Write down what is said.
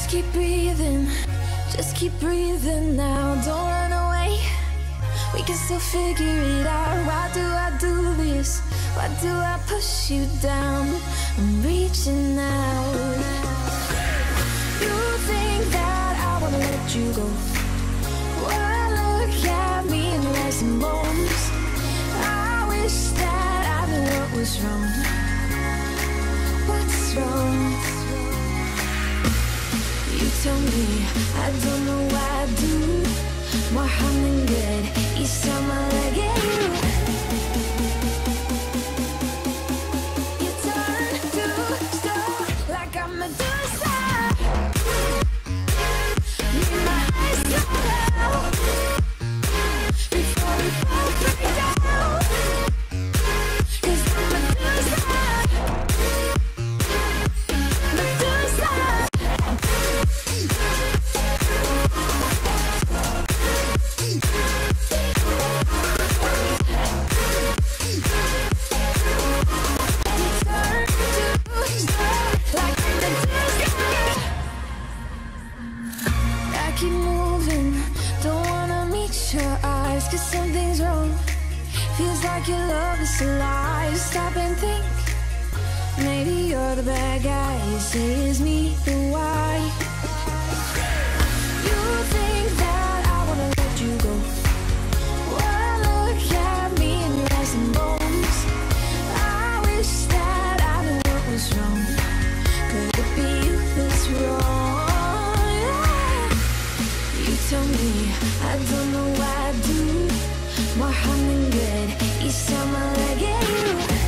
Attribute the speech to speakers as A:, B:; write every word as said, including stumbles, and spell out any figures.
A: Just keep breathing, just keep breathing now. Don't run away, we can still figure it out. Why do I do this? Why do I push you down? I'm reaching out. You think that I wanna let you go? Well, look at me and legs and bones. I wish that I knew what was wrong. What's wrong? You tell me, I don't know why I do more harm than good each time I let you. You turn to stone like I'm Medusa. Need my eyes so low before we both break down. 'Cause I'm Medusa. Medusa. Keep moving, don't wanna meet your eyes, 'cause something's wrong. Feels like your love is alive. Stop and think, maybe you're the bad guy. You say it's me, then why? You think that I wanna let you go? Well, look at me and your eyes and bones. I wish that I knew what was wrong. Could it be you that's wrong? Tell me, I don't know why I do more harm than good each time I let you.